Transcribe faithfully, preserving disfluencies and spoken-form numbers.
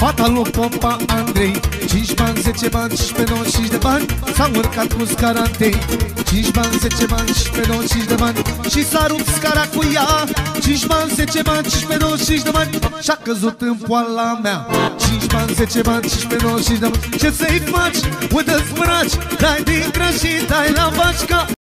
fata lui Popa Andrei. Cinci bani, zece bani, cincisprezece, nouăzeci de bani, s-a urcat cu scara întâi. Cinci bani, zece bani, cincisprezece, nouăzeci de bani, și s-a rupt scara cu ea. Cinci bani, zece bani, cincisprezece, nouăzeci de bani, și-a căzut în poala mea. Cinci bani, zece bani, cincisprezece, nouăzeci de bani, ce să-i faci? Uite-ți braci, dai din gră și dai la vaci ca